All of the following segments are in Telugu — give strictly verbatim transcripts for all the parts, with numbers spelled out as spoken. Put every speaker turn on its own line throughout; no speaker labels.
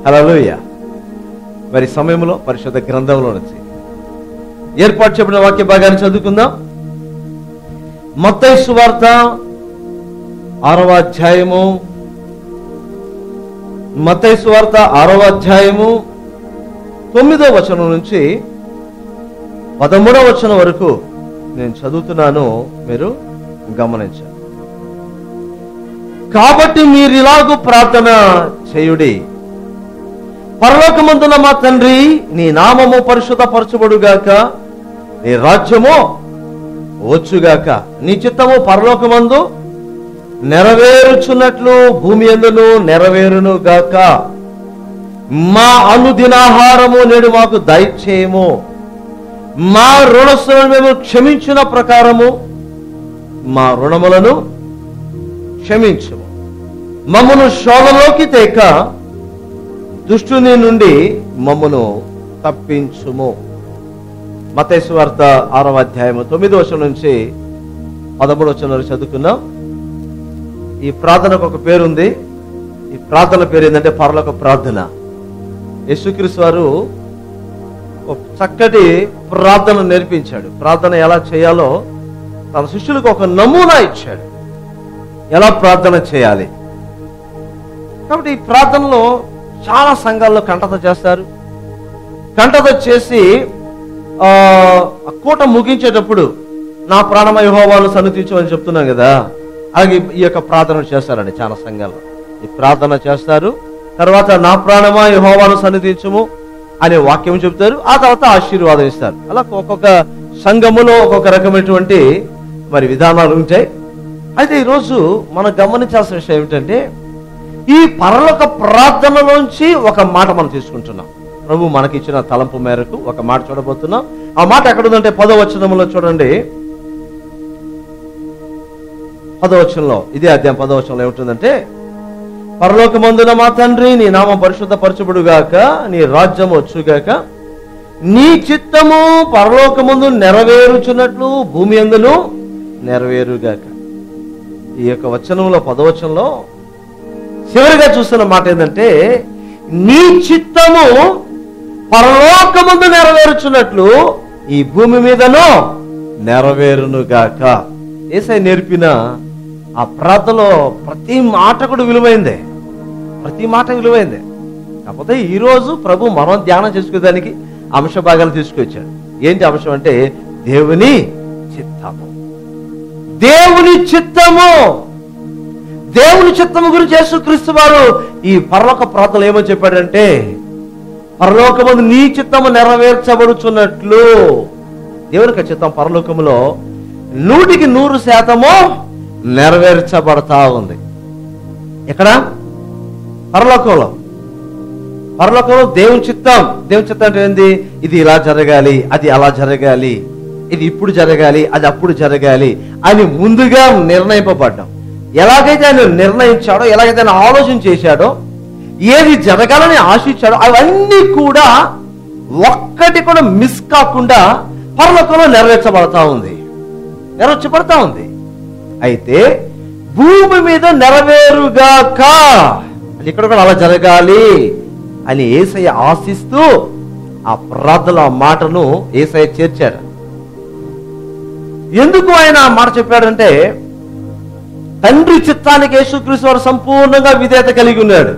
హల్లెలూయా. మరి సమయంలో పరిశుద్ధ గ్రంథంలో నుంచి ఏర్పాటు చెప్పిన వాక్య భాగాన్ని చదువుకుందాం. మత్తయి సువార్త ఆరవ అధ్యాయము మత్తయి సువార్త ఆరవ అధ్యాయము తొమ్మిదో వచనం నుంచి పదమూడవ వచనం వరకు నేను చదువుతున్నాను, మీరు గమనించండి. కాబట్టి మీరిలాగూ ప్రార్థన చేయుడి. పరలోకమందున మా తండ్రి, నీ నామము పరిశుద్ధపరచబడుగాక, నీ రాజ్యము వచ్చుగాక, నీ చిత్తము పరలోకమందు నెరవేరుచున్నట్లు భూమి యందును నెరవేరును గాక. మా అనుదినాహారము నేడు మాకు దయచేయము. మా రుణస్తులను మేము క్షమించిన ప్రకారము మా రుణములను క్షమించుము. మమ్మను శోధనలోకి తేక దుష్టుని నుండి మమ్మను తప్పించుము. మత్తయి సువార్త ఆరవ అధ్యాయము తొమ్మిదో వచనం నుంచి పదమూడు వచనాలు చదువుకున్నాం. ఈ ప్రార్థనకు ఒక పేరుంది. ఈ ప్రార్థన పేరు ఏంటంటే పరలోక ప్రార్థన. యేసుక్రీస్తు వారు ఒక చక్కటి ప్రార్థన నేర్పించాడు. ప్రార్థన ఎలా చేయాలో తన శిష్యులకు ఒక నమూనా ఇచ్చాడు, ఎలా ప్రార్థన చేయాలి. కాబట్టి ఈ ప్రార్థనలో చాలా సంఘాల్లో కంటత చేస్తారు. కంటత చేసి ఆ కూట ముగించేటప్పుడు నా ప్రాణమ యెహోవాను సన్నిధించమని చెప్తున్నాం కదా, అలాగే ఈ యొక్క ప్రార్థన చేస్తారండి చాలా సంఘాల్లో. ఈ ప్రార్థన చేస్తారు, తర్వాత నా ప్రాణమా యెహోవాను సన్నిధించుము అనే వాక్యం చెప్తారు, ఆ తర్వాత ఆశీర్వాదం ఇస్తారు. అలా ఒక్కొక్క సంఘములో ఒక్కొక్క రకమైనటువంటి మరి విధానాలు ఉంటాయి. అయితే ఈరోజు మనం గమనించాల్సిన విషయం ఏమిటంటే, ఈ పరలోక ప్రార్థనలోంచి ఒక మాట మనం తీసుకుంటున్నాం. ప్రభు మనకిచ్చిన తలంపు మేరకు ఒక మాట చూడబోతున్నాం. ఆ మాట ఎక్కడుందంటే పదో వచనంలో చూడండి. పదో వచనంలో, ఇదే అధ్యాయం పదో వచనంలో ఏముంటుందంటే, పరలోకమందున మా తండ్రి, నీ నామం పరిశుద్ధపరచబడుగాక, నీ రాజ్యం వచ్చుగాక, నీ చిత్తము పరలోకమందు నెరవేరుచున్నట్లు భూమి యందును నెరవేరుగాక. ఈ యొక్క వచనంలో పదవచనంలో చివరిగా చూస్తున్న మాట ఏంటంటే, నీ చిత్తము పరలోకమందు నెరవేరుచున్నట్లు ఈ భూమి మీదను నెరవేరునుగాక. యేసయ్య నేర్పిన ఆ ప్రార్థనలో ప్రతి మాట కూడా విలువైందే, ప్రతి మాట విలువైందే. కాకపోతే ఈరోజు ప్రభు మనం ధ్యానం చేసుకునేదానికి అంశ భాగాలు తీసుకొచ్చాడు. ఏంటి అంశం అంటే, దేవుని చిత్తము. దేవుని చిత్తము దేవుని చిత్తము గురించి యేసుక్రీస్తు వారు ఈ పరలోక ప్రార్థనలో ఏమో చెప్పాడంటే, పరలోకమందు నీ చిత్తము నెరవేర్చబడుచున్నట్లు. దేవునికి చిత్తం పరలోకములో నూటికి నూరు శాతము నెరవేర్చబడతా ఉంది. ఎక్కడ? పరలోకంలో. పరలోకంలో దేవుని చిత్తం. దేవుని చిత్తం అంటే ఏంది? ఇది ఇలా జరగాలి, అది అలా జరగాలి, ఇది ఇప్పుడు జరగాలి, అది అప్పుడు జరగాలి అని ముందుగా నిర్ణయింపబడ్డాం. ఎలాగైతే ఆయన నిర్ణయించాడో, ఎలాగైతే ఆయన ఆలోచన చేశాడో, ఏది జరగాలని ఆశించాడో అవన్నీ కూడా ఒక్కటి కూడా మిస్ కాకుండా పరలోకంలో నెరవేర్చబడతా ఉంది, నెరవేర్చబడతా ఉంది. అయితే భూమి మీద నెరవేరుగాక, అది ఇక్కడ కూడా అలా జరగాలి అని యేసయ్య ఆశిస్తూ ఆ ప్రార్థన మాటను యేసయ్య చేర్చాడు. ఎందుకు ఆయన ఆ మాట చెప్పాడంటే, తండ్రి చిత్తానికి యేసుక్రీస్తు వారు సంపూర్ణంగా విధేయత కలిగి ఉన్నాడు.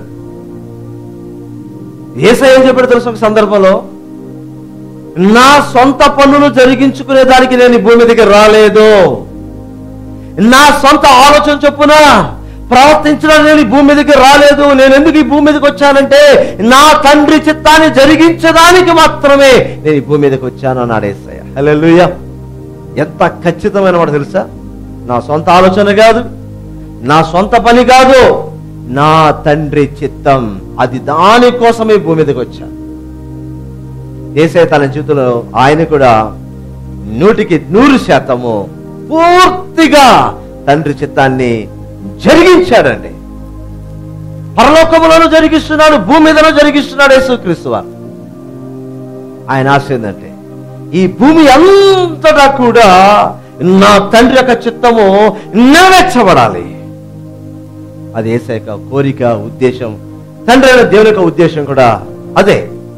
యేసయ్య ఏం చెప్పాడు తెలుసు? ఒక సందర్భంలో, నా సొంత పనులు జరిగించుకునే దానికి నేను ఈ భూమి దగ్గర రాలేదు, నా సొంత ఆలోచన చొప్పున ప్రవర్తించడానికి నేను ఈ భూమి మీదకి రాలేదు. నేను ఎందుకు ఈ భూమి మీదకి వచ్చానంటే, నా తండ్రి చిత్తాన్ని జరిగించడానికి మాత్రమే నేను ఈ భూమి మీదకి వచ్చాను అన్నాడు యేసయ్య. హల్లెలూయా. ఎంత ఖచ్చితమైన మాట తెలుసా? నా సొంత ఆలోచన కాదు, నా సొంత పని కాదు, నా తండ్రి చిత్తం, అది దానికోసమే భూమి మీదకి వచ్చాను. యేసయ్య తన జీవితంలో ఆయన కూడా నూటికి నూరు శాతము పూర్తిగా తండ్రి చిత్తాన్ని జరిగించాడండి. పరలోకములను జరిగిస్తున్నాడు, భూమి మీదను జరిగిస్తున్నాడు యేసుక్రీస్తు వారు. ఆయన ఆశ ఏంటంటే, ఈ భూమి అంతటా కూడా నా తండ్రి యొక్క చిత్తము నెరవేర్చబడాలి. అది యేసయ్య యొక్క కోరిక, ఉద్దేశం. తండ్రి అయిన దేవుని యొక్క ఉద్దేశం కూడా అదే.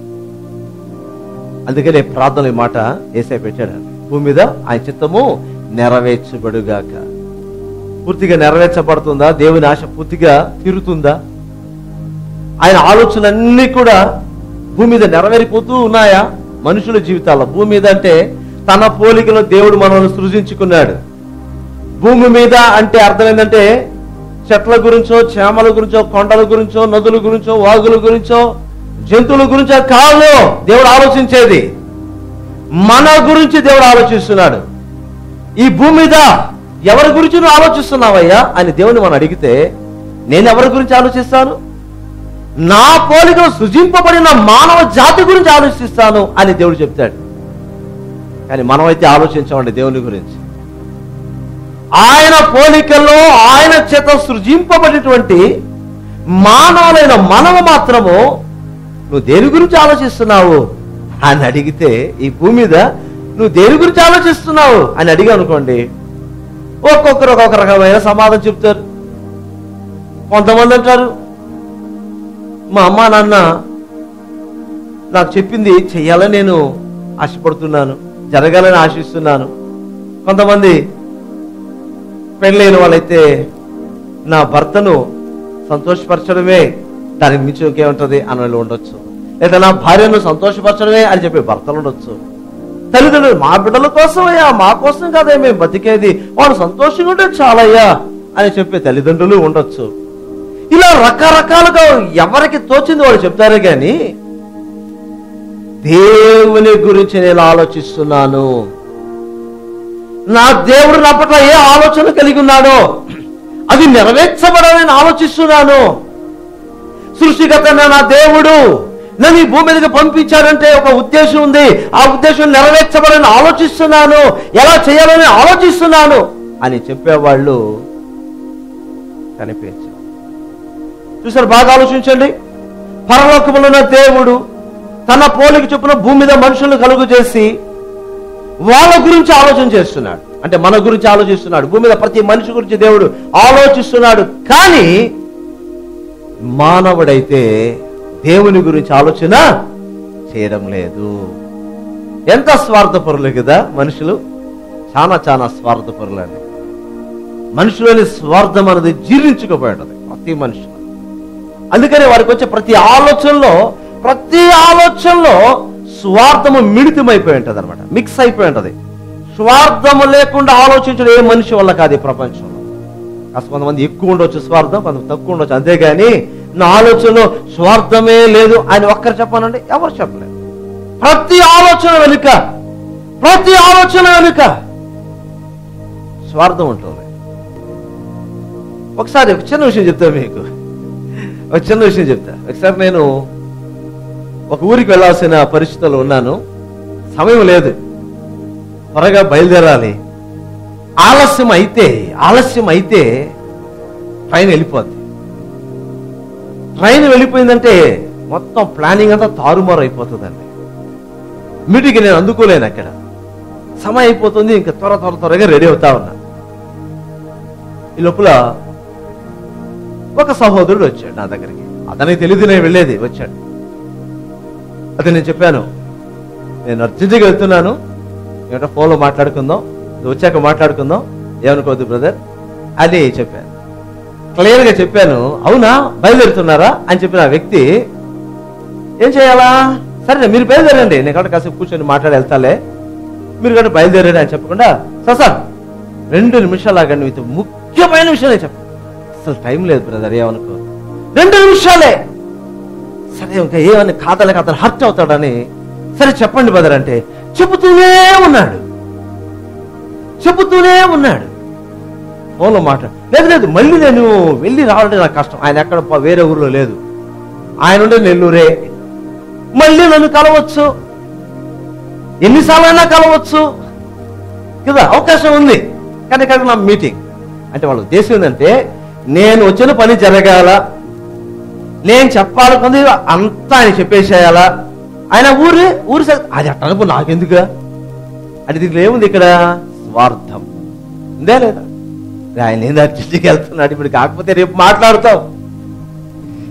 అందుకనే ప్రార్థన ఈ మాట యేసయ్య పెట్టాడు, భూమి మీద ఆయన చిత్తము నెరవేర్చబడుగాక. పూర్తిగా నెరవేర్చబడుతుందా? దేవుని ఆశ పూర్తిగా తీరుతుందా? ఆయన ఆలోచనలన్నీ కూడా భూమి మీద నెరవేరిపోతూ ఉన్నాయా? మనుషుల జీవితాల్లో భూమి మీద అంటే తన పోలికలో దేవుడు మనల్ని సృజించుకున్నాడు. భూమి మీద అంటే అర్థం ఏంటంటే చెట్ల గురించో, చేమల గురించో, కొండల గురించో, నదుల గురించో, వాగుల గురించో, జంతువుల గురించో కాదు దేవుడు ఆలోచించేది. మన గురించి దేవుడు ఆలోచిస్తున్నాడు. ఈ భూమి మీద ఎవరి గురించి నువ్వు ఆలోచిస్తున్నావయ్యా అని దేవుని మనం అడిగితే, నేను ఎవరి గురించి ఆలోచిస్తాను? నా పోలికలో సృజింపబడిన మానవ జాతి గురించి ఆలోచిస్తాను అని దేవుడు చెప్తాడు. కానీ మనమైతే ఆలోచించమండి దేవుని గురించి. ఆయన పోలికల్లో ఆయన చేత సృజింపబడినటువంటి మానవులైన మనము మాత్రము నువ్వు దేని గురించి ఆలోచిస్తున్నావు అని అడిగితే, ఈ భూమి మీద నువ్వు దేని గురించి ఆలోచిస్తున్నావు అని అడిగా అనుకోండి, ఒక్కొక్కరు ఒక్కొక్క రకమైన సమాధానం చెప్తారు. కొంతమంది అంటారు, మా అమ్మ నాన్న నాకు చెప్పింది చెయ్యాలని నేను ఆశపడుతున్నాను, జరగాలని ఆశిస్తున్నాను. కొంతమంది పెళ్ళైన వాళ్ళైతే నా భర్తను సంతోషపరచడమే దానికి మించి ఇంకేముంటది అని వాళ్ళు ఉండొచ్చు. లేదా నా భార్యను సంతోషపరచడమే అని చెప్పి భర్తలు ఉండొచ్చు. తల్లిదండ్రులు మా బిడ్డల కోసమయ్యా, మా కోసం కాదే మేము బతికేది, వాడు సంతోషంగా ఉంటే చాలయ్యా అని చెప్పే తల్లిదండ్రులు ఉండొచ్చు. ఇలా రకరకాలుగా ఎవరికి తోచింది వాళ్ళు చెప్తారే గాని దేవుని గురించి నేను ఆలోచిస్తున్నాను, నా దేవుడు నా పట్ల ఏ ఆలోచన కలిగి ఉన్నాడో అది నెరవేర్చబడాలని ఆలోచిస్తున్నాను. సృష్టికర్త నా దేవుడు నన్ను ఈ భూమి మీదకి పంపించాడంటే ఒక ఉద్దేశం ఉంది, ఆ ఉద్దేశం నెరవేర్చబడాలని ఆలోచిస్తున్నాను, ఎలా చేయాలని ఆలోచిస్తున్నాను అని చెప్పేవాళ్ళు కనిపించారు. చూసారు? బాగా ఆలోచించండి. పరలోకములో ఉన్న దేవుడు తన పోలిక చొప్పున భూమి మీద మనుషులను కలుగు చేసి వాళ్ళ గురించి ఆలోచన చేస్తున్నాడు. అంటే మన గురించి ఆలోచిస్తున్నాడు. భూమి మీద ప్రతి మనిషి గురించి దేవుడు ఆలోచిస్తున్నాడు. కానీ మానవుడైతే దేవుని గురించి ఆలోచన చేయడం లేదు. ఎంత స్వార్థపరులు కదా మనుషులు! చాలా చాలా స్వార్థపరులండి. మనుషులని స్వార్థం అనేది జీర్ణించుకోబోయేటది ప్రతి మనుషులు. అందుకని వారికి వచ్చే ప్రతి ఆలోచనలో ప్రతి ఆలోచనలో స్వార్థము మిళితమైపోయి ఉంటుంది అనమాట, మిక్స్ అయిపోయి ఉంటుంది. స్వార్థము లేకుండా ఆలోచించడం ఏ మనిషి వల్ల కాదు ఈ ప్రపంచంలో. కాస్త కొంతమంది ఎక్కువ ఉండొచ్చు స్వార్థం, కొంతమంది తక్కువ ఉండొచ్చు. అంతేగాని నా ఆలోచనలో స్వార్థమే లేదు అని ఒక్కరు చెప్పానండి, ఎవరు చెప్పలేదు. ప్రతి ఆలోచన వెనుక ప్రతి ఆలోచన వెనుక స్వార్థం ఉంటుంది. ఒకసారి ఒక చిన్న విషయం చెప్తా మీకు, ఒక చిన్న విషయం చెప్తా. ఒకసారి నేను ఒక ఊరికి వెళ్ళాల్సిన పరిస్థితుల్లో ఉన్నాను. సమయం లేదు, త్వరగా బయలుదేరాలి. ఆలస్యం అయితే ఆలస్యం అయితే ట్రైన్ వెళ్ళిపోద్ది. ట్రైన్ వెళ్ళిపోయిందంటే మొత్తం ప్లానింగ్ అంతా తారుమారు అయిపోతుందండి. మీటింగ్ నేను అందుకోలేను, అక్కడ సమయం అయిపోతుంది. ఇంకా త్వర త్వర త్వరగా రెడీ అవుతా ఉన్నా. ఈ లోపల ఒక సహోదరుడు వచ్చాడు నా దగ్గరికి. అతనికి తెలియదు నేను వెళ్ళేది. వచ్చాడు. అదే నేను చెప్పాను, నేను అర్జెంటుగా వెళ్తున్నాను, ఏమంటే ఫోన్లో మాట్లాడుకుందాం, వచ్చాక మాట్లాడుకుందాం, ఏమనుకోవద్దు బ్రదర్ అని చెప్పాను. క్లియర్గా చెప్పాను. అవునా బయలుదేరుతున్నారా అని చెప్పిన ఆ వ్యక్తి ఏం చేయాలా, సరే మీరు బయలుదేరండి, నేను కాబట్టి కాసేపు కూర్చొని మాట్లాడి వెళ్తాలే, మీరు కాబట్టి బయలుదేరండి అని చెప్పకుండా, సార్ సార్ రెండు నిమిషాలు ఆగండి, మీతో ముఖ్యమైన విషయం నేను చెప్పాను. అసలు టైం లేదు బ్రదర్, ఏమనుకో, రెండు నిమిషాలే. సరే ఇంకా ఏమని కాదలే అతను హర్ట్ అవుతాడని, సరే చెప్పండి బ్రదర్ అంటే చెబుతూనే ఉన్నాడు చెబుతూనే ఉన్నాడు ఫోన్లో మాట్లాడు. లేదు లేదు మళ్ళీ నేను వెళ్ళి రావాలంటే నాకు కష్టం, ఆయన ఎక్కడ వేరే ఊర్లో లేదు, ఆయన ఉండే నెల్లూరే, మళ్ళీ నన్ను కలవచ్చు, ఎన్నిసార్లు అయినా కలవచ్చు కదా, అవకాశం ఉంది. కానీ ఇక్కడ నా మీటింగ్ అంటే వాళ్ళ ఉద్దేశం ఏంటంటే నేను వచ్చిన పని జరగాల, నేను చెప్పాలనుకుంది అంతా ఆయన చెప్పేసేయాలా, ఆయన ఊరి ఊరి అది అట్టనుకో నాకెందుకుగా అంటే దీంట్లో ఏముంది ఇక్కడ స్వార్థం ఉందే లేదా. ఆయన ఏంది అర్జెంట్కి వెళ్తున్నాడు, ఇప్పుడు కాకపోతే రేపు మాట్లాడతాం.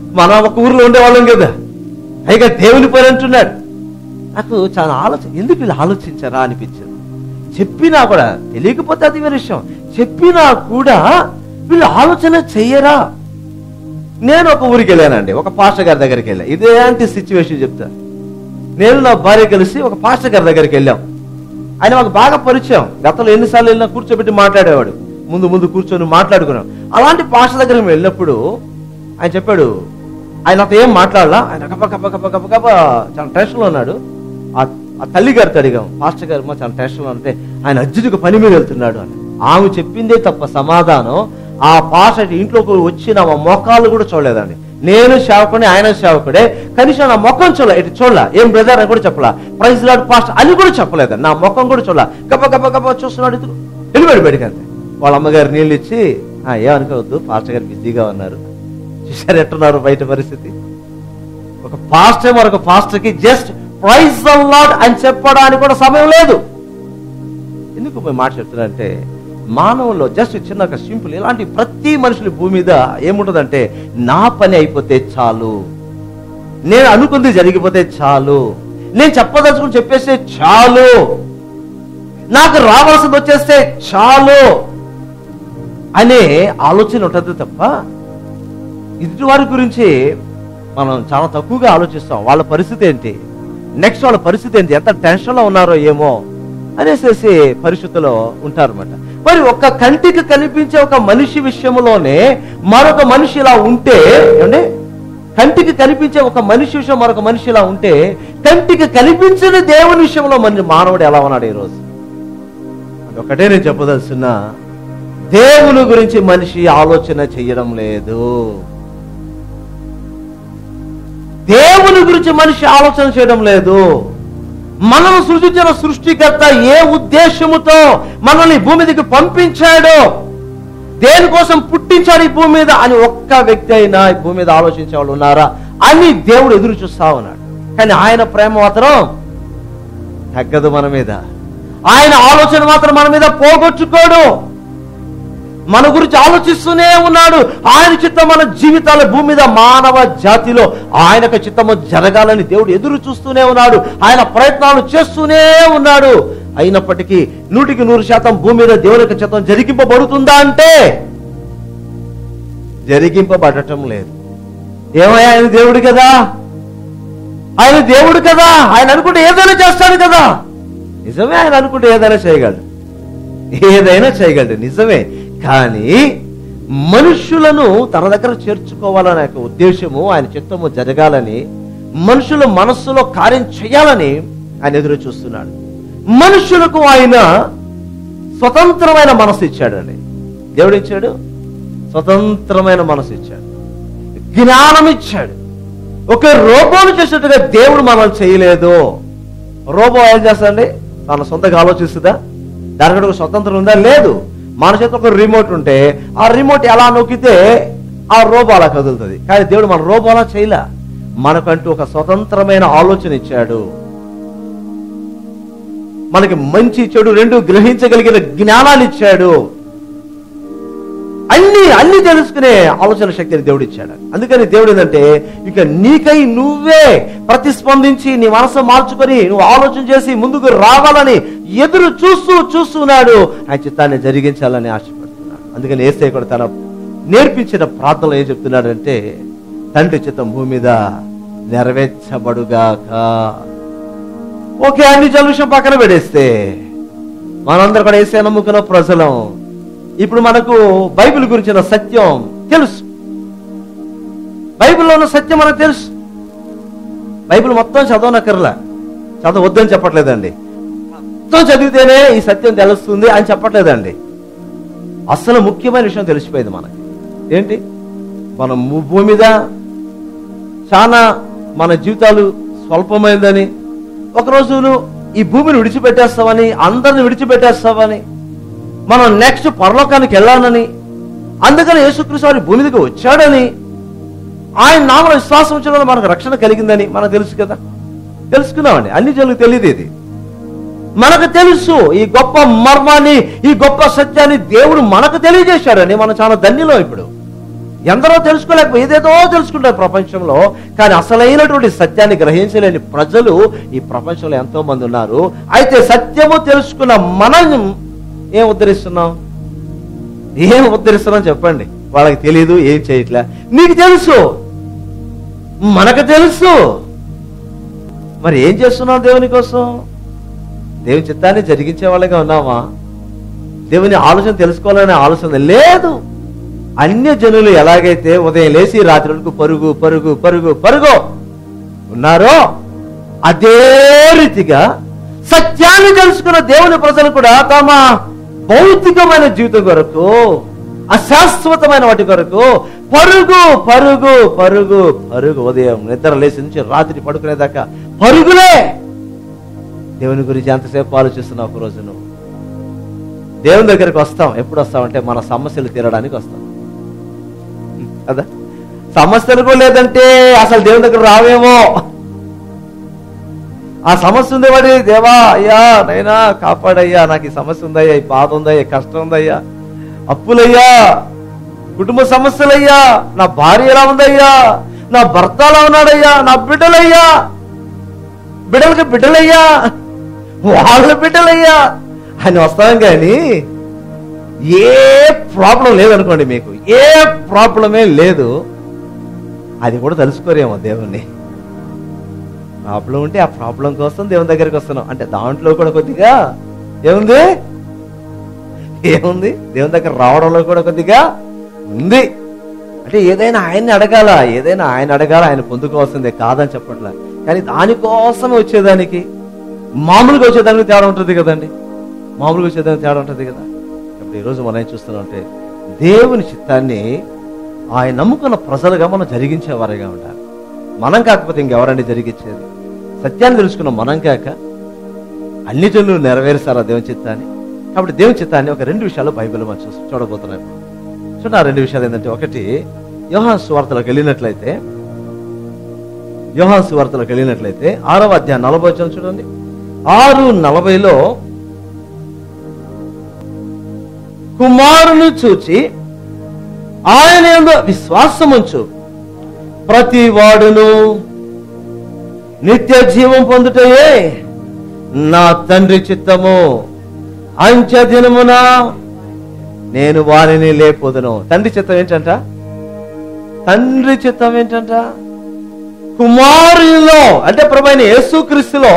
మనం ఒక ఊర్లో ఉండేవాళ్ళం కదా, పైగా దేవుని పని అంటున్నాడు. నాకు చాలా ఆలోచన, ఎందుకు వీళ్ళు ఆలోచించారా అనిపించింది. చెప్పినా కూడా, తెలియకపోతే అది వేరే విషయం, చెప్పినా కూడా వీళ్ళు ఆలోచన చెయ్యరా. నేను ఒక ఊరికి వెళ్ళానండి, ఒక పాస్టర్ గారి దగ్గరికి వెళ్ళా. ఇదేంటి సిచ్యువేషన్ చెప్తా. నేను నా భార్య కలిసి ఒక పాస్టర్ గారి దగ్గరికి వెళ్ళాం. ఆయన మాకు బాగా పరిచయం, గతంలో ఎన్నిసార్లు వెళ్ళినా కూర్చోబెట్టి మాట్లాడేవాడు, ముందు ముందు కూర్చొని మాట్లాడుకున్నాం. అలాంటి పాస్టర్ దగ్గర మేము వెళ్ళినప్పుడు ఆయన చెప్పాడు, ఆయన అంత ఏం మాట్లాడలా, ఆయన కప్ప కప్ప కప్ప కప్ప కప్ప చాలా టెన్షన్లో ఉన్నాడు. ఆ తల్లి గారితో అడిగాం, పాస్టర్ గారు మా చాలా టెన్షన్లో ఉంటే ఆయన అర్జునుడికి పని మీద వెళ్తున్నాడు అని. ఆమె చెప్పిందే తప్ప సమాధానం ఆ పాస్టర్ ఇంట్లోకి వచ్చి నా మొఖాలు కూడా చూడలేదండి. నేను సేవకుడే, ఆయన సేవకుడే, కనీసం నా ముఖం చూడలే, ఇటు చూడలా, ఏం బ్రదర్ అని కూడా చెప్పలా, ప్రైజ్ లార్డ్ పాస్టర్ అని కూడా చెప్పలేదండి, నా ముఖం కూడా చూడలా. గబ్బ గబ్బ గబ్బ చూస్తున్నాడు, ఇద్దరు వెళ్ళిపోయాడు బయటికి. అంతే. వాళ్ళ అమ్మగారు నీళ్ళు ఇచ్చి, ఏమనుకోవద్దు పాస్టర్ గారు బిజీగా ఉన్నారు, చూసారు ఎట్టున్నారు బయట పరిస్థితి. ఒక పాస్టర్ మరొక పాస్టర్ కి జస్ట్ ప్రైజ్ ద లార్డ్ అని చెప్పడానికి కూడా సమయం లేదు. ఎందుకు మేము మాట చెప్తున్నానంటే, మానవుల్లో జస్ట్ చిన్న ఒక సింపుల్, ఇలాంటి ప్రతి మనుషుల భూమి మీద ఏముంటుందంటే, నా పని అయిపోతే చాలు, నేను అనుకుంది జరిగిపోతే చాలు, నేను చెప్పదలుచుకుని చెప్పేస్తే చాలు, నాకు రావాల్సింది వచ్చేస్తే చాలు అనే ఆలోచన ఉంటుంది తప్ప ఇటు వారి గురించి మనం చాలా తక్కువగా ఆలోచిస్తాం. వాళ్ళ పరిస్థితి ఏంటి, నెక్స్ట్ వాళ్ళ పరిస్థితి ఏంటి, ఎంత టెన్షన్లో ఉన్నారో ఏమో అనేసి పరిస్థితిలో ఉంటారన్నమాట. మరి ఒక్క కంటికి కనిపించే ఒక మనిషి విషయంలోనే మరొక మనిషి ఇలా ఉంటే, ఏమంటే కంటికి కనిపించే ఒక మనిషి విషయం మరొక మనిషి ఇలా ఉంటే, కంటికి కనిపించిన దేవుని విషయంలో మన మానవుడు ఎలా ఉన్నాడు ఈరోజు? అదొకటే నేను చెప్పదలుచున్నా, దేవుని గురించి మనిషి ఆలోచన చేయడం లేదు. దేవుని గురించి మనిషి ఆలోచన చేయడం లేదు. మనం సృష్టించిన సృష్టికర్త ఏ ఉద్దేశముతో మనల్ని భూమి మీదకి పంపించాడో, దేనికోసం పుట్టించాడు ఈ భూమి మీద అని ఒక్క వ్యక్తి అయినా ఈ భూమి మీద ఆలోచించే వాళ్ళు ఉన్నారా అని దేవుడు ఎదురు చూస్తా ఉన్నాడు. కానీ ఆయన ప్రేమ మాత్రం తగ్గదు మన మీద, ఆయన ఆలోచన మాత్రం మన మీద పోగొట్టుకోడు. మన గురించి ఆలోచిస్తూనే ఉన్నాడు. ఆయన చిత్తం మన జీవితాల భూమి మీద మానవ జాతిలో ఆయన చిత్తము జరగాలని దేవుడు ఎదురు చూస్తూనే ఉన్నాడు. ఆయన ప్రయత్నాలు చేస్తూనే ఉన్నాడు. అయినప్పటికీ నూటికి నూరు శాతం భూమి మీద దేవుని యొక్క చిత్తం జరిగింపబడుతుందా అంటే జరిగింపబడటం లేదు. ఏమయ్యా, ఆయన దేవుడు కదా, ఆయన దేవుడు కదా, ఆయన అనుకుంటే ఏదైనా చేస్తాడు కదా. నిజమే, ఆయన అనుకుంటే ఏదైనా చేయగలడు, ఏదైనా చేయగలడు, నిజమే. కానీ మనుషులను తన దగ్గర చేర్చుకోవాలనే ఉద్దేశము, ఆయన చిత్తము జరగాలని, మనుషుల మనస్సులో కార్యం చేయాలని ఆయన ఎదురు చూస్తున్నాడు. మనుషులకు ఆయన స్వతంత్రమైన మనసు ఇచ్చాడండి. దేవుడు ఇచ్చాడు, స్వతంత్రమైన మనసు ఇచ్చాడు, జ్ఞానం ఇచ్చాడు. ఒక రోబోను చేసినట్టుగా దేవుడు మనల్ని చేయలేదు. రోబో ఏం చేస్తాడండి, తన సొంతగా ఆలోచిస్తుందా? దానికి ఒక స్వతంత్రం ఉందా? లేదు. మన చేత ఒక రిమోట్ ఉంటే ఆ రిమోట్ ఎలా నొక్కితే ఆ రోబో అలా కదులుతుంది. కానీ దేవుడు మన రోబో అలా చేయలే, మనకంటూ ఒక స్వతంత్రమైన ఆలోచన ఇచ్చాడు. మనకి మంచి చెడు రెండు గ్రహించగలిగిన జ్ఞానాన్ని ఇచ్చాడు. అన్ని అన్ని తెలుసుకునే ఆలోచన శక్తిని దేవుడు ఇచ్చాడు. అందుకని దేవుడు ఏంటంటే, ఇక నీకై నువ్వే ప్రతిస్పందించి నీ మనసు మార్చుకొని నువ్వు ఆలోచన చేసి ముందుకు రావాలని ఎదురు చూస్తూ చూస్తున్నాడు. ఆ చిత్తాన్ని జరిగించాలని ఆశపడుతున్నాడు. అందుకని యేసయ్య కూడా తన నేర్పించిన ప్రార్థనలో ఏం చెప్తున్నాడంటే, తండ్రి చిత్తం భూమి మీద నెరవేర్చబడుగాక. ఓకే, అన్ని జలుషం పక్కన పెడేస్తే మనందరూ కూడా యేసయ్య నమ్ముకున్న ప్రజలం. ఇప్పుడు మనకు బైబిల్ గురించిన సత్యం తెలుసు, బైబిల్లో ఉన్న సత్యం మనకు తెలుసు. బైబిల్ మొత్తం చదవనక్కర్లా, చదవద్దని చెప్పట్లేదండి, మొత్తం చదివితేనే ఈ సత్యం తెలుస్తుంది అని చెప్పట్లేదండి. అసలు ముఖ్యమైన విషయం తెలిసిపోయింది మనకి. ఏంటి, మనం భూమి మీద చాలా మన జీవితాలు స్వల్పమైందని, ఒకరోజు నువ్వు ఈ భూమిని విడిచిపెట్టేస్తావని, అందరిని విడిచిపెట్టేస్తావని, మనం నెక్స్ట్ పరలోకానికి వెళ్ళాలని, అందుకని యేసుక్రీస్తు వారి భూమి మీదకి వచ్చాడని, ఆయన నామములో విశ్వాసం ఉంచడం వల్ల మనకు రక్షణ కలిగిందని మనకు తెలుసు కదా. తెలుసుకున్నామండి, అన్ని జనులకు తెలియదు. ఇది మనకు తెలుసు. ఈ గొప్ప మర్మాన్ని, ఈ గొప్ప సత్యాన్ని దేవుడు మనకు తెలియజేశాడని మనం చాలా ధన్యులం. ఇప్పుడు ఎందరో తెలుసుకోలేక ఏదేదో తెలుసుకుంటారు ప్రపంచంలో, కానీ అసలైనటువంటి సత్యాన్ని గ్రహించలేని ప్రజలు ఈ ప్రపంచంలో ఎంతో మంది ఉన్నారు. అయితే సత్యము తెలుసుకున్న మనం ఏం ఉద్ధరిస్తున్నాం? ఏం ఉద్ధరిస్తున్నాం చెప్పండి? వాళ్ళకి తెలియదు, ఏం చేయట్లే. నీకు తెలుసు, మనకు తెలుసు, మరి ఏం చేస్తున్నాం దేవుని కోసం? దేవుని చిత్తాన్ని జరిగించే వాళ్ళగా ఉన్నామా? దేవుని ఆలోచన తెలుసుకోవాలనే ఆలోచన లేదు. అన్య జనులు ఎలాగైతే ఉదయం లేచి రాత్రి వరకు పరుగు పరుగు పరుగు పరుగు ఉన్నారో, అదే రీతిగా సత్యాన్ని తెలుసుకున్న దేవుని ప్రజలు కూడా తమ భౌతికమైన జీవితం కొరకు, అశాశ్వతమైన వాటి కొరకు పరుగు పరుగు పరుగు పరుగు ఉదయం నిద్ర లేచి నుంచి రాత్రి పడుకునేదాకా పరుగులే. దేవుని గురించి ఎంతసేపు ఆలోచిస్తున్నావు? ఒక రోజు నువ్వు దేవుని దగ్గరికి వస్తాం. ఎప్పుడు వస్తామంటే మన సమస్యలు తీరడానికి వస్తాం కదా. సమస్యలు కూడా లేదంటే అసలు దేవుని దగ్గర రావేమో. ఆ సమస్య ఉంది వాడి, దేవా అయ్యా నైనా కాపాడయ్యా, నాకు ఈ సమస్య ఉందయ్యా, ఈ బాధ ఉందయ్యా, కష్టం ఉందయ్యా, అప్పులయ్యా, కుటుంబ సమస్యలయ్యా, నా భార్య ఎలా ఉందయ్యా, నా భర్త ఎలా ఉన్నాడయ్యా, నా బిడ్డలయ్యా, బిడ్డలకి బిడ్డలయ్యా, వాళ్ళ బిడ్డలయ్యా అని వస్తాం. కానీ ఏ ప్రాబ్లం లేదనుకోండి, మీకు ఏ ప్రాబ్లమే లేదు, అది కూడా తెలుసుకోరేమో దేవుణ్ణి. ప్రాబ్లం ఉంటే ఆ ప్రాబ్లం కోసం దేవుని దగ్గరికి వస్తున్నాం అంటే దాంట్లో కూడా కొద్దిగా ఏముంది ఏముంది దేవుని దగ్గర రావడంలో కూడా కొద్దిగా ఉంది. అంటే ఏదైనా ఆయన్ని అడగాల, ఏదైనా ఆయన అడగాల, ఆయన పొందుకోవాల్సిందే, కాదని చెప్పట్లే. కానీ దానికోసమే వచ్చేదానికి మామూలుగా వచ్చేదానికి తేడా ఉంటుంది కదండి. మామూలుగా వచ్చేదానికి తేడా ఉంటుంది కదా. ఇప్పుడు ఈరోజు మనం ఏం చూస్తున్నాం అంటే దేవుని చిత్తాన్ని ఆయన నమ్ముకున్న ప్రజలుగా మనం జరిగించేవారుగా ఉండాలి. మనం కాకపోతే ఇంకెవరండి జరిగించేది? సత్యాన్ని తెలుసుకున్న మనం కాక అన్ని జనులు నెరవేరుస్తారా దేవుని చిత్తాన్ని? కాబట్టి దేవుని చిత్తాన్ని ఒక రెండు విషయాలు బైబిల్ మనం చూ చూడబోతున్నాం. చూడండి, ఆ రెండు విషయాలు ఏంటంటే, ఒకటి యోహాను సువార్తలోకి వెళ్ళినట్లయితే యోహాను సువార్తలోకి వెళ్ళినట్లయితే ఆరవ అధ్యాయం నలభై వచనం చూడండి. ఆరు నలభైలో కుమారుని చూచి ఆయన యందు విశ్వాసముంచు ప్రతి వాడును నిత్య జీవం పొందుటయే నా తండ్రి చిత్తము, అంచె దినమున నేను వారిని లేపొదును. తండ్రి చిత్తం ఏంటంట? తండ్రి చిత్తం ఏంటంట? కుమారునిలో అంటే ప్రభువైన యేసుక్రీస్తులో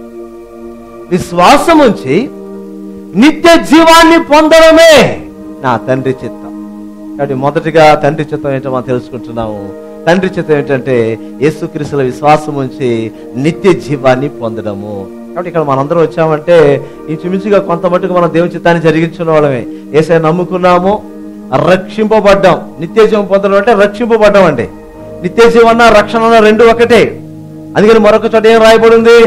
విశ్వాసం ఉంచి నిత్య జీవాన్ని పొందడమే నా తండ్రి చిత్తం. కాబట్టి మొదటిగా తండ్రి చిత్తం ఏంటో మనం తెలుసుకుంటున్నాము. తండ్రి చిత్తం ఏంటంటే యేసుక్రీస్తులో విశ్వాసం ఉంచి నిత్య జీవాన్ని పొందడము. కాబట్టి ఇక్కడ మనందరం వచ్చామంటే ఇంచుమించుగా కొంత మటుకు మనం దేవుని చిత్తాన్ని జరిగించిన వాళ్ళమే. యేసయ్య నమ్ముకున్నాము, రక్షింపబడ్డాం. నిత్య జీవం పొందడం అంటే రక్షింపబడ్డాం అండి. నిత్య జీవన రక్షణ రెండు ఒకటే. అందుకని మరొక చోట ఏం రాయబడింది?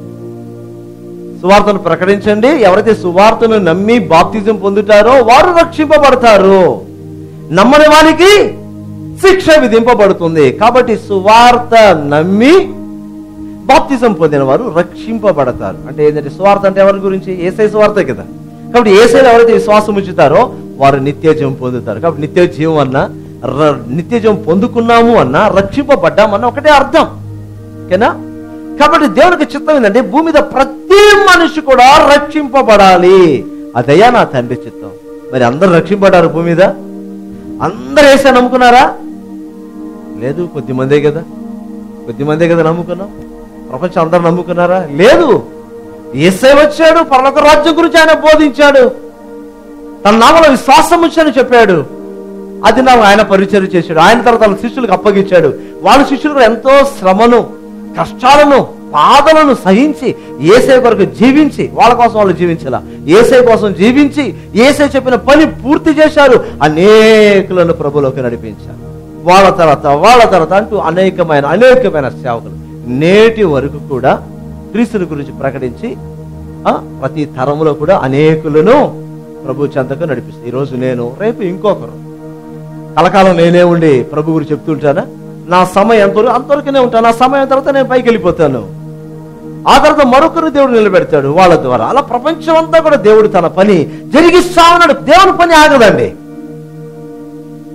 సువార్తను ప్రకటించండి, ఎవరైతే సువార్తను నమ్మి బాప్తిజం పొందుతారో వారు రక్షింపబడతారు, నమ్మని వారికి శిక్ష విధింపబడుతుంది. కాబట్టి సువార్త నమ్మి బాప్తిజం పొందిన వారు రక్షింపబడతారు. అంటే ఏంటంటే సువార్త అంటే ఎవరి గురించి? యేసయ్య సువార్త కదా. కాబట్టి యేసయ్యలో ఎవరైతే విశ్వాసం ఉంచుతారో వారు నిత్య జీవం పొందుతారు. కాబట్టి నిత్య జీవం అన్నా, నిత్య జీవం పొందుకున్నాము అన్నా, రక్షింపబడ్డామన్నా ఒకటే అర్థం. ఓకేనా? కాబట్టి దేవునికి చిత్తం ఏంటంటే భూమి మీద ప్రతి మనిషి కూడా రక్షింపబడాలి. అదయ్యా నా తండ్రి చిత్తం. మరి అందరు రక్షింపబడ్డారు భూమి మీద? అందరు యేసయ్య నమ్ముకున్నారా? లేదు, కొద్ది మందే కదా. కొద్ది మందే కదా నమ్ముకున్నాం. ప్రపంచం అందరు నమ్ముకున్నారా? లేదు. యేసయ్య వచ్చాడు, పరలోక రాజ్యం గురించి ఆయన బోధించాడు, తన నామములో విశ్వాసం ఉంచని చెప్పాడు. అది నా ఆయన పరిచయం చేశాడు. ఆయన తర్వాత తన శిష్యులకు అప్పగించాడు. వాళ్ళ శిష్యులు కూడా ఎంతో శ్రమను, కష్టాలను, బాధలను సహించి యేసయ్య కొరకు జీవించి, వాళ్ళ కోసం వాళ్ళు జీవించాల, యేసయ్య కోసం జీవించి యేసయ్య చెప్పిన పని పూర్తి చేశారు. అనేకులను ప్రభులోకి నడిపించారు. వాళ్ళ తర్వాత వాళ్ళ తర్వాత అంటూ అనేకమైన అనేకమైన సేవకులు నేటి వరకు కూడా క్రీస్తుని గురించి ప్రకటించి ప్రతి తరములో కూడా అనేకులను ప్రభు చెంతకు నడిపిస్తుంది. ఈరోజు నేను, రేపు ఇంకొకరు. కలకాలం నేనే ఉండి ప్రభు గురించి చెప్తుంటానా? నా సమయం ఎంతవరకు అంతవరకునే ఉంటాను. నా సమయం తర్వాత నేను పైకి వెళ్ళిపోతాను. ఆ తర్వాత మరొకరు దేవుడు నిలబెడతాడు వాళ్ళ ద్వారా. అలా ప్రపంచం అంతా కూడా దేవుడు తన పని జరిగిస్తా ఉన్నాడు. దేవుని పని ఆగదండి.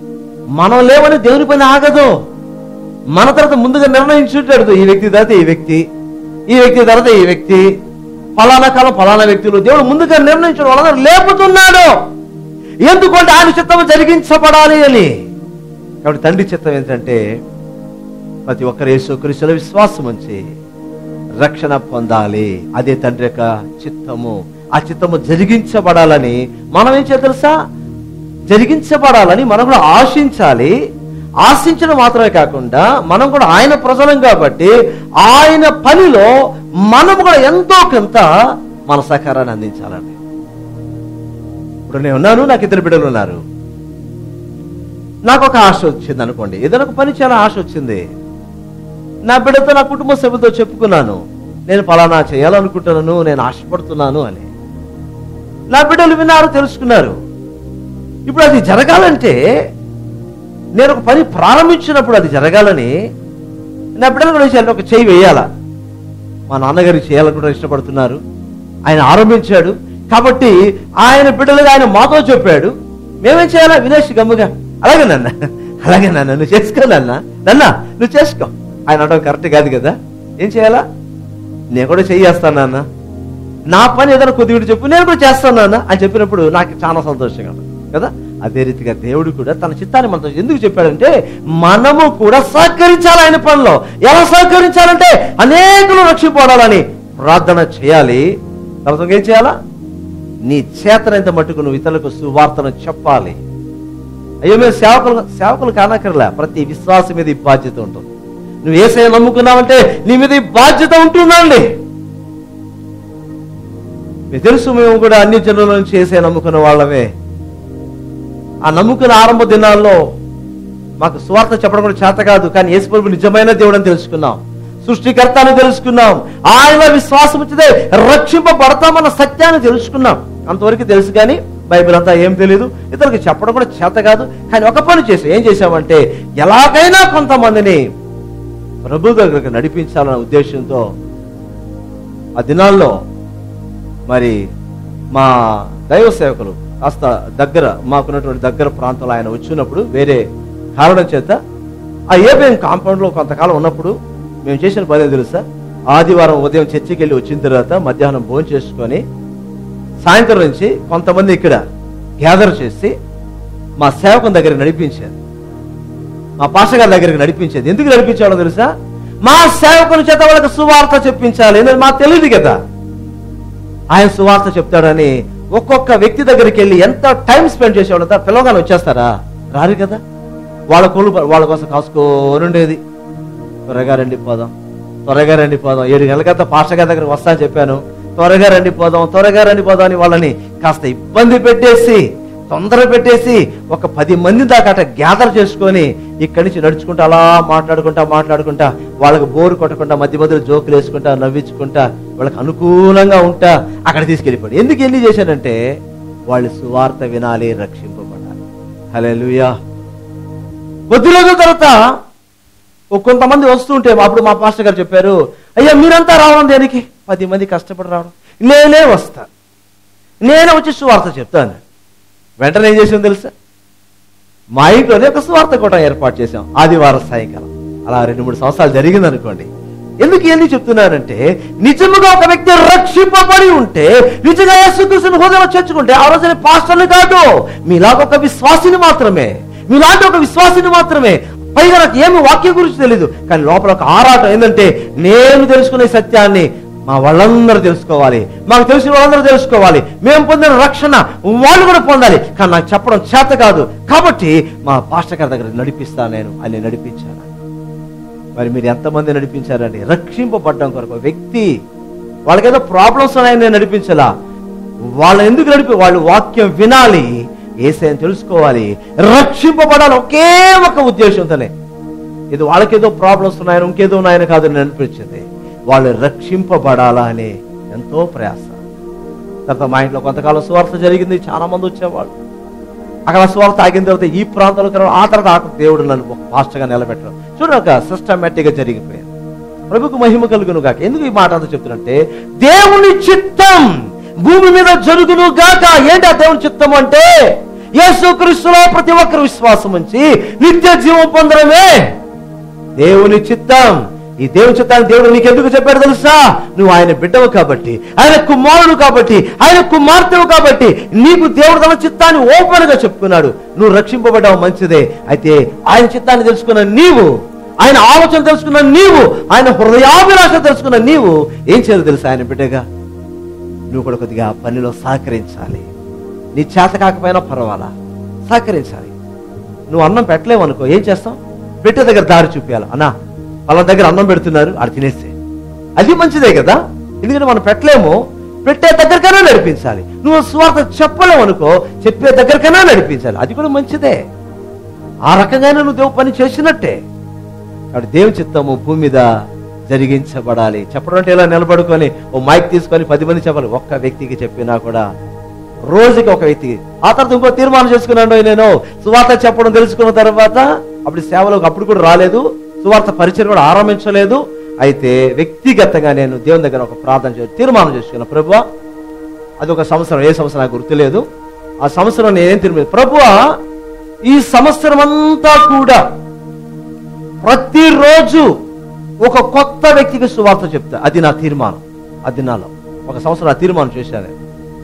మనం లేవని దేవుని పని ఆగదు. మన తర్వాత ముందుగా నిర్ణయించుంటాడు, ఈ వ్యక్తి తర్వాత ఈ వ్యక్తి, ఈ వ్యక్తి తర్వాత ఈ వ్యక్తి, ఫలానా కాలం ఫలానా వ్యక్తులు దేవుడు ముందుగా నిర్ణయించడం వాళ్ళందరూ లేపుతున్నాడు. ఎందుకంటే ఆయన చిత్తం జరిగించబడాలి అని. కాబట్టి తండ్రి చిత్తం ఏంటంటే ప్రతి ఒక్కరు యేసుక్రీస్తులో విశ్వాసం ఉంచి రక్షణ పొందాలి. అదే తండ్రి యొక్క చిత్తము. ఆ చిత్తము జరిగించబడాలని మనం ఏం చేయాలి తెలుసా? జరిగించబడాలని మనం కూడా ఆశించాలి. ఆశించడం మాత్రమే కాకుండా మనం కూడా ఆయన ప్రజలం కాబట్టి ఆయన పనిలో మనం కూడా ఎంతో కొంత మన సహకారాన్ని అందించాలండి. ఇప్పుడు నేను ఉన్నాను, నాకు ఇద్దరు బిడ్డలు ఉన్నారు. నాకు ఒక ఆశ వచ్చింది అనుకోండి, ఏదైనా ఒక పని చాలా ఆశ వచ్చింది. నా బిడ్డతో నా కుటుంబ సభ్యులతో చెప్పుకున్నాను, నేను ఫలానా చేయాలనుకుంటున్నాను, నేను ఆశపడుతున్నాను అని. నా బిడ్డలు విన్నారు, తెలుసుకున్నారు. ఇప్పుడు అది జరగాలంటే నేను ఒక పని ప్రారంభించినప్పుడు అది జరగాలని నా బిడ్డలు కూడా చేయాలి, ఒక చేయి వేయాలా. మా నాన్నగారికి చేయాలనుకుంటే ఇష్టపడుతున్నారు, ఆయన ఆరంభించాడు కాబట్టి ఆయన బిడ్డలుగా ఆయన మాతో చెప్పాడు, మేమేం చేయాలా? వినేష్ గమ్ముగా అలాగే నాన్న, అలాగే నాన్న నువ్వు చేసుకో, నాన్న నాన్న నువ్వు చేసుకో. ఆయన అనడం కరెక్ట్ కాదు కదా. ఏం చేయాలా? నేను కూడా చేయేస్తాను నాన్న, నా పని ఏదైనా కొద్దిగా చెప్పు, నేను కూడా చేస్తాను నాన్న అని చెప్పినప్పుడు నాకు చాలా సంతోషంగా ఉంటుంది కదా. అదే రీతిగా దేవుడు కూడా తన చిత్తాన్ని మనతో ఎందుకు చెప్పాడంటే మనము కూడా సహకరించాలి ఆయన పనిలో. ఎలా సహకరించాలంటే అనేకులు రక్షింపడాలని ప్రార్థన చేయాలి. తర్వాత ఏం చేయాలా? నీ చేతనంత మట్టుకు నువ్వు ఇతరులకు సువార్తను చెప్పాలి. అయ్యో మేము సేవకులు సేవకులు కానక్కర్లే, ప్రతి విశ్వాసం మీద ఈ బాధ్యత ఉంటుంది. నువ్వు యేసయ్య నమ్ముకున్నావంటే నీ మీద ఈ బాధ్యత ఉంటుందండి. మీకు తెలుసు, మేము కూడా అన్ని జనుల నుంచి యేసయ్య నమ్ముకున్న వాళ్ళమే. ఆ నమ్ముకున్న ఆరంభ దినాల్లో మాకు సువార్త చెప్పడం కూడా చేత కాదు, కానీ యేసు ప్రభువు నిజమైన దేవుడు అని తెలుసుకున్నాం, సృష్టికర్త అని తెలుసుకున్నాం, ఆయన విశ్వాసం వచ్చితే రక్షింపబడతామన్న సత్యాన్ని తెలుసుకున్నాం. అంతవరకు తెలుసు, కానీ బైబిల్ అంతా ఏం తెలియదు, ఇతరులకు చెప్పడం కూడా చేత కాదు. కానీ ఒక పని చేసాం, ఏం చేసామంటే ఎలాగైనా కొంతమందిని ప్రభు దగ్గరకు నడిపించాలన్న ఉద్దేశంతో ఆ దినాల్లో మరి మా దైవ సేవకులు కాస్త దగ్గర, మాకున్నటువంటి దగ్గర ప్రాంతంలో ఆయన వచ్చినప్పుడు వేరే కారణం చేత ఆ ఏబిఎం కాంపౌండ్లో కొంతకాలం ఉన్నప్పుడు మేము చేసిన పని తెలుసా? ఆదివారం ఉదయం చర్చికి వెళ్ళి వచ్చిన తర్వాత మధ్యాహ్నం భోజనం చేసుకొని సాయంత్రం నుంచి కొంతమంది ఇక్కడ గ్యాదర్ చేసి మా సేవకుని దగ్గరికి నడిపించేది, మా పాస్టర్ గారి దగ్గరికి నడిపించేది. ఎందుకు నడిపించాడో తెలుసా? మా సేవకుని చేత వాళ్ళకి సువార్త చెప్పించాలి. ఎందుకంటే మాకు తెలియదు కదా ఆయన సువార్త చెప్తాడని. ఒక్కొక్క వ్యక్తి దగ్గరికి వెళ్ళి ఎంత టైం స్పెండ్ చేసేవాళ్ళంతా పిల్లగానే వచ్చేస్తారా? రారు కదా. వాళ్ళ కోళ్ళు వాళ్ళ కోసం కాసుకోని ఉండేది. త్వరగా రండి పోదాం, త్వరగా రండి పోదాం, ఏడు గంటలకంతా పాస్టర్ గారి దగ్గరికి వస్తా అని చెప్పాను, త్వరగా రండి పోదాం, త్వరగా రండి పోదాం అని వాళ్ళని కాస్త ఇబ్బంది పెట్టేసి, తొందర పెట్టేసి ఒక పది మంది దాకా అట గ్యాదర్ చేసుకొని ఇక్కడి నుంచి నడుచుకుంటా అలా మాట్లాడుకుంటా మాట్లాడుకుంటా వాళ్ళకి బోరు కొట్టకుండా మధ్య మధ్యలో జోకులు వేసుకుంటా నవ్వించుకుంటా వాళ్ళకి అనుకూలంగా ఉంటా అక్కడ తీసుకెళ్ళిపోయాడు. ఎందుకు ఎన్ని చేశాడంటే వాళ్ళు సువార్త వినాలి, రక్షింపబడాలి. హల్లెలూయా. కొద్ది రోజుల తర్వాత కొంతమంది వస్తుంటే అప్పుడు మా పాస్టర్ గారు చెప్పారు, అయ్యా మీరంతా రావడం దేనికి? పది మంది కష్టపడి రావడం. నేనే వస్తా, నేనే వచ్చి సువార్త చెప్తాను. వెంటనే ఏం చేసాం తెలుసా? మా ఇంట్లోనే ఒక సువార్త కూడా ఏర్పాటు చేశాం ఆదివారం సాయంకాలం. అలా రెండు మూడు సంవత్సరాలు జరిగింది అనుకోండి. ఎందుకు ఇవన్నీ చెప్తున్నానంటే నిజముగా ఒక వ్యక్తి రక్షింపబడి ఉంటే, నిజంగా యేసుక్రీస్తుని హృదయంలో చేర్చుకుంటే ఆ రోజున పాస్టర్ని కాదు, మీలాగా ఒక విశ్వాసిని మాత్రమే, మీలాంటి ఒక విశ్వాసిని మాత్రమే. పైగా నాకు ఏమి వాక్యం గురించి తెలియదు, కానీ లోపల ఒక ఆరాటం ఏంటంటే నేను తెలుసుకునే సత్యాన్ని మా వాళ్ళందరూ తెలుసుకోవాలి, మాకు తెలిసిన వాళ్ళందరూ తెలుసుకోవాలి, మేము పొందిన రక్షణ వాళ్ళు కూడా పొందాలి. కానీ నాకు చెప్పడం చేత కాదు, కాబట్టి మా పాస్టర్ గారి దగ్గర నడిపిస్తాను నేను అని నడిపించాను. మరి మీరు ఎంతమంది నడిపించారండి? రక్షింపబడ్డం కొరకు వ్యక్తి వాళ్ళకేదో ప్రాబ్లమ్స్ ఉన్నాయని నేను నడిపించాలా? వాళ్ళని ఎందుకు నడిపి? వాళ్ళు వాక్యం వినాలి, యేసయ్యని తెలుసుకోవాలి, రక్షింపబడాలి. ఒకే ఒక ఉద్దేశంతోనే. ఇది వాళ్ళకేదో ప్రాబ్లమ్స్ ఉన్నాయని ఇంకేదో ఉన్నాయని కాదు నేను అనిపించింది, వాళ్ళు రక్షింపబడాలా అని ఎంతో ప్రయాస. తర్వాత మా ఇంట్లో కొంతకాలం సువార్త జరిగింది, చాలా మంది వచ్చేవాళ్ళు. అక్కడ సువార్త ఆగిన తర్వాత ఈ ప్రాంతంలో ఆ తర్వాత దేవుడు నన్ను ఒక పాస్టర్గా నిలబెట్టడం చూడండి, ఒక సిస్టమేటిక్ గా జరిగిపోయింది. ప్రభుకు మహిమ కలుగును గాక. ఎందుకు ఈ మాట అంతా చెప్తున్నంటే దేవుని చిత్తం భూమి మీద జరుగును గాక. ఏంటి ఆ దేవుని చిత్తం అంటే యేసుక్రీస్తులో ప్రతి ఒక్కరు విశ్వాసం ఉంచి నిత్య జీవం పొందడమే దేవుని చిత్తం. ఈ దేవుని చిత్తాన్ని దేవుడు నీకు ఎందుకు చెప్పాడు తెలుసా? నువ్వు ఆయన బిడ్డవు కాబట్టి, ఆయన కుమారుడు కాబట్టి, ఆయన కుమార్తెవు కాబట్టి నీకు దేవుడు తన చిత్తాన్ని ఓపెన్ గా చెప్పుకున్నాడు. నువ్వు రక్షింపబడ్డావు, మంచిదే. అయితే ఆయన చిత్తాన్ని తెలుసుకున్న నీవు, ఆయన ఆలోచన తెలుసుకున్న నీవు, ఆయన హృదయాభిలాష తెలుసుకున్న నీవు ఏం చేయాలి తెలుసా? ఆయన బిడ్డగా నువ్వు కూడా కొద్దిగా పనిలో సహకరించాలి. నీ చేత కాకపోయినా పర్వాలా, సహకరించాలి. నువ్వు అన్నం పెట్టలేవు అనుకో, ఏం చేస్తావు? పెట్టే దగ్గర దారి చూపించాలి. అన్నా వాళ్ళ దగ్గర అన్నం పెడుతున్నారు, ఆడ తినేస్తే అది మంచిదే కదా. ఎందుకంటే మనం పెట్టలేము, పెట్టే దగ్గరకైనా నడిపించాలి. నువ్వు స్వార్థ చెప్పలేవు అనుకో, చెప్పే దగ్గరకైనా నడిపించాలి, అది కూడా మంచిదే. ఆ రకంగానే నువ్వు దేవు పని చేసినట్టే. కాబట్టి దేవుని చిత్తము భూమి మీద జరిగించబడాలి. చెప్పడం అంటే ఇలా నిలబడుకొని ఓ మైక్ తీసుకొని పది మంది చెప్పాలి. ఒక్క వ్యక్తికి చెప్పినా కూడా, రోజుకి ఒక వ్యక్తికి. ఆ తర్వాత ఇంకో తీర్మానం చేసుకున్నాను, నేను సువార్త చెప్పడం తెలుసుకున్న తర్వాత అప్పుడు సేవలోకి అప్పుడు కూడా రాలేదు, సువార్త పరిచయం కూడా ఆరంభించలేదు. అయితే వ్యక్తిగతంగా నేను దేవుని దగ్గర ఒక ప్రార్థన చేసి తీర్మానం చేసుకున్నా. ప్రభువా, అది ఒక సంవత్సరం, ఏ సంవత్సరం నాకు గుర్తులేదు. ఆ సంవత్సరం నేనేం తీర్మానం, ప్రభువా ఈ సంవత్సరం అంతా కూడా ప్రతిరోజు ఒక కొత్త వ్యక్తికి సువార్త చెప్తా. అది నా తీర్మానం. అది నాలో ఒక సంవత్సరం ఆ తీర్మానం చేశాను.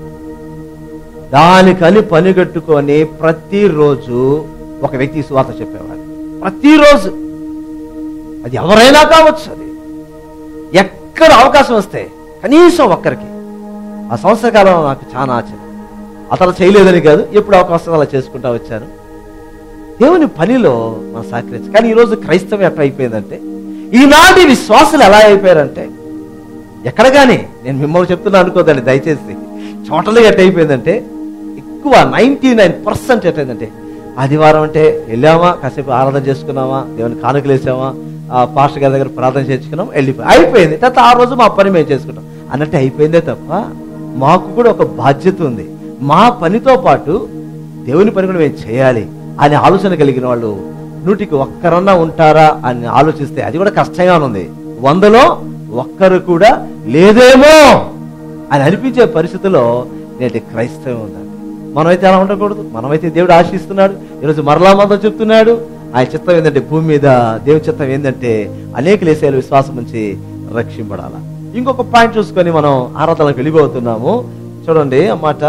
దానికని పనిగట్టుకొని ప్రతిరోజు ఒక వ్యక్తికి సువార్త చెప్పేవాడు. ప్రతిరోజు, అది ఎవరైనా కావచ్చు, అది ఎక్కడ అవకాశం వస్తే కనీసం ఒక్కరికి. ఆ సంవత్సర కాలం నాకు చాలా ఆశ్చర్యం. అతను చేయలేదని కాదు, ఎప్పుడు అవకాశం అలా చేసుకుంటా వచ్చాను. దేవుని పనిలో మనం సహకరించాలి. కానీ ఈరోజు క్రైస్తవం ఎట్లా అయిపోయిందంటే, ఈనాటి విశ్వాసులు ఎలా అయిపోయారంటే, ఎక్కడ కానీ నేను మిమ్మల్ని చెప్తున్నా అనుకోదండి దయచేసి, చోటలు ఎట్ట అయిపోయిందంటే, ఎక్కువ నైన్టీ నైన్ పర్సెంట్ ఎట్టయిందంటే, ఆదివారం అంటే వెళ్ళామా, కాసేపు ఆరాధన చేసుకున్నామా, దేవుని కానుకలు వేసామా, ఆ పాస్టర్ గారి దగ్గర ప్రార్థన చేసుకున్నాం, వెళ్ళిపోయి అయిపోయింది. తర్వాత ఆ రోజు మా పని మేము చేసుకుంటాం అన్నట్టు అయిపోయిందే తప్ప, మాకు కూడా ఒక బాధ్యత ఉంది. మా పనితో పాటు దేవుని పని కూడా మేము చేయాలి అనే ఆలోచన కలిగిన వాళ్ళు నూటికి ఒక్కరన్నా ఉంటారా అని ఆలోచిస్తే అది కూడా కష్టంగా ఉంది. వందలో ఒక్కరు కూడా లేదేమో అని అనిపించే పరిస్థితిలో నేటి క్రైస్తవం ఉందండి. మనమైతే అలా ఉండకూడదు. మనమైతే దేవుడు ఆశిస్తున్నాడు. ఈరోజు మరలా మాతో చెప్తున్నాడు, ఆయన చిత్తం ఏంటంటే భూమి మీద దేవుని చిత్తం ఏంటంటే అనేక లేసేలు విశ్వాసం నుంచి రక్షింపడాల. ఇంకొక పాయింట్ చూసుకొని మనం ఆరాధనకు వెళ్ళిపోతున్నాము. చూడండి ఆ మాట,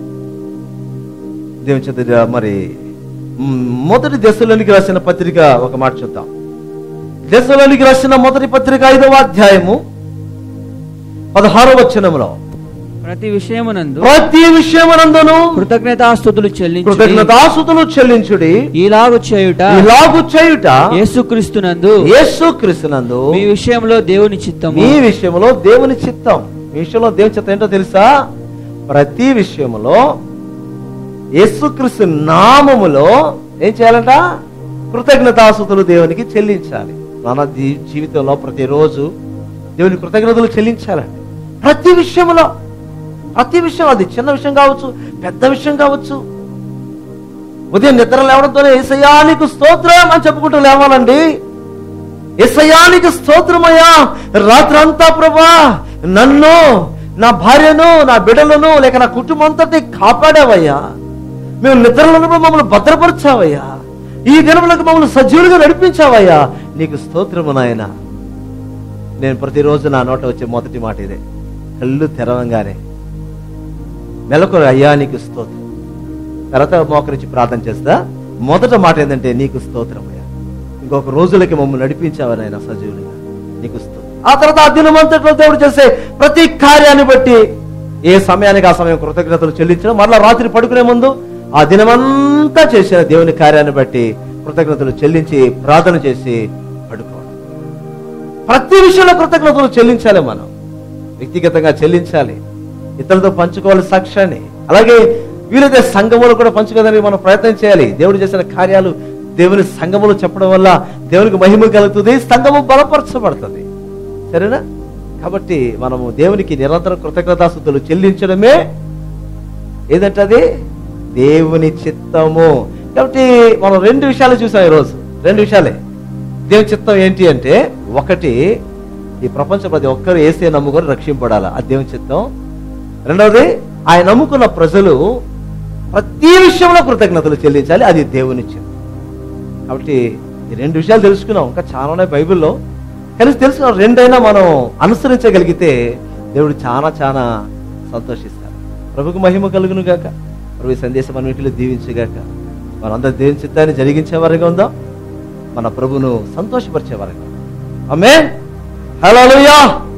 దేవుని చిత్త మరి మొదటి దశలోనికి రాసిన పత్రిక ఒక మాట చూద్దాం. దశలోనికి రాసిన మొదటి పత్రిక ఐదవ అధ్యాయము పదహారవ వచనములో,
ప్రతి విషయమునందు
ప్రతి విషయమునందును
కృతజ్ఞతాస్తుతులు చెల్లించుడి
కృతజ్ఞతాస్తుతులు చెల్లించుడి
ఇలాగు చేయుట
ఇలాగు చేయుట
యేసుక్రీస్తునందు
యేసుక్రీస్తునందు
మీ విషయంలో దేవుని చిత్తము
మీ విషయంలో దేవుని చిత్తం. మీ విషయంలో దేవుని చిత్తం ఏంటో తెలుసా? ప్రతి విషయములో యేసుక్రీస్తు నామములో ఏం చేయాలంట? కృతజ్ఞతాస్తుతులు దేవునికి చెల్లించాలి. మన జీవితంలో ప్రతిరోజు దేవుని కృతజ్ఞతలు చెల్లించాలండి. ప్రతి విషయంలో, ప్రతి విషయం, అది చిన్న విషయం కావచ్చు, పెద్ద విషయం కావచ్చు. ఉదయం నిద్ర లేవడంతోనే యేసయ్యానికి స్తోత్రం అని చెప్పుకుంటూ లేవాలండి. యేసయ్యానికి స్తోత్రమయ్యా, రాత్రి అంతా ప్రభా నన్ను, నా భార్యను, నా బిడ్డలను, లేక నా కుటుంబం అంతటి కాపాడావయ్యా, మేము నిద్రలో మమ్మల్ని భద్రపరిచావయ్యా, ఈ దినములకు మమ్మల్ని సజీవులుగా నడిపించావయ్యా, నీకు స్తోత్రము నాయన. నేను ప్రతిరోజు నా నోట వచ్చే మొదటి మాట ఇదే. కళ్ళు తెరవంగానే మెలకు, అయ్యా నీకు స్తోత్రం. తర్వాత మోకరించి ప్రార్థన చేస్తా. మొదట మాట ఏంటంటే నీకు స్తోత్రం అయ్యా, ఇంకొక రోజులకి మమ్మల్ని నడిపించావని ఆయన సజీవులుగా, నీకు స్తోత్రం. ఆ తర్వాత ఆ దినమంతట్లో దేవుడు చేసే ప్రతి కార్యాన్ని బట్టి ఏ సమయానికి ఆ సమయం కృతజ్ఞతలు చెల్లించడం, మరలా రాత్రి పడుకునే ముందు ఆ దినమంతా చేసిన దేవుని కార్యాన్ని బట్టి కృతజ్ఞతలు చెల్లించి ప్రార్థన చేసి పడుకోవడం. ప్రతి విషయంలో కృతజ్ఞతలు చెల్లించాలి. మనం వ్యక్తిగతంగా చెల్లించాలి, ఇతరులతో పంచుకోవాలి సాక్ష్యాన్ని. అలాగే వీలైతే సంఘములు కూడా పంచుకోవడానికి మనం ప్రయత్నం చేయాలి. దేవుడు చేసిన కార్యాలు దేవుని సంఘములు చెప్పడం వల్ల దేవునికి మహిమ కలుగుతుంది, సంఘము బలపరచబడుతుంది. సరేనా? కాబట్టి మనము దేవునికి నిరంతరం కృతజ్ఞతాస్తుతులు చెల్లించడమే ఏదంటే అది దేవుని చిత్తము. కాబట్టి మనం రెండు విషయాలు చూసాం ఈరోజు. రెండు విషయాలే. దేవుని చిత్తం ఏంటి అంటే, ఒకటి ఈ ప్రపంచం ప్రతి ఒక్కరు యేసే నమ్ముకొని రక్షింపడాలి, అది దేవుని చిత్తం. రెండవది ఆయన నమ్ముకున్న ప్రజలు ప్రతి విషయంలో కృతజ్ఞతలు చెల్లించాలి, అది దేవునిచ్చింది. కాబట్టి ఈ రెండు విషయాలు తెలుసుకున్నాం. ఇంకా చాలా ఉన్నాయి బైబిల్లో, కానీ తెలుసుకున్నాం. రెండైనా మనం అనుసరించగలిగితే దేవుడు చాలా చాలా సంతోషిస్తాడు. ప్రభుకు మహిమ కలుగును గాక. ప్రభు ఈ సందేశం అన్నింటిలో దీవించగాక. మనందరూ దేవుని చిత్తాన్ని జరిగించేవారుగా ఉందాం, మన ప్రభును సంతోషపరిచేవారుగా. ఆమేన్. హల్లెలూయా.